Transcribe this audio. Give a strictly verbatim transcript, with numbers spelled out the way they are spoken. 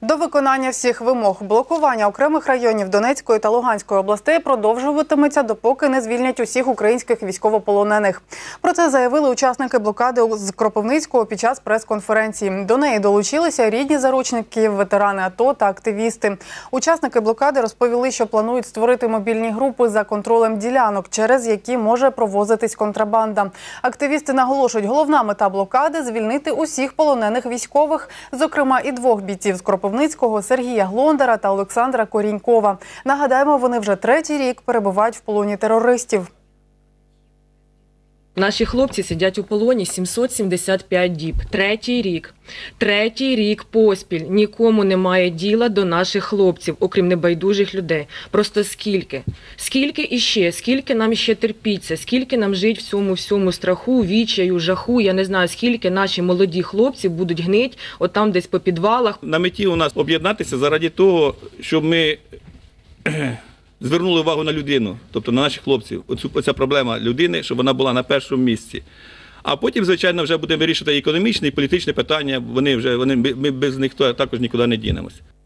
До виконання всіх вимог блокування окремих районів Донецької та Луганської областей продовжуватиметься, допоки не звільнять усіх українських військовополонених. Про це заявили учасники блокади з Кропивницького під час прес-конференції. До неї долучилися рідні заручників, ветерани АТО та активісти. Учасники блокади розповіли, що планують створити мобільні групи за контролем ділянок, через які може провозитись контрабанда. Активісти наголошують, головна мета блокади – звільнити усіх полонених військових, зокрема і двох бійців з Кропивницького, Сергія Глондара та Олександра Корінькова. Нагадаємо, вони вже третій рік перебувають в полоні терористів. Наші хлопці сидять у полоні сімсот сімдесят п'ять діб. Третій рік. Третій рік поспіль. Нікому немає діла до наших хлопців, окрім небайдужих людей. Просто скільки? Скільки іще? Скільки нам ще терпіться? Скільки нам жить в цьому всьому страху, відчаю, жаху? Я не знаю, скільки наші молоді хлопці будуть гнить отам десь по підвалах. На меті у нас об'єднатися заради того, щоб ми звернули увагу на людину, тобто на наших хлопців. Оцю, оця проблема людини, щоб вона була на першому місці. А потім, звичайно, вже будемо вирішувати і економічне, і політичне питання. Вони вже, вони, ми без них також нікуди не дінемося.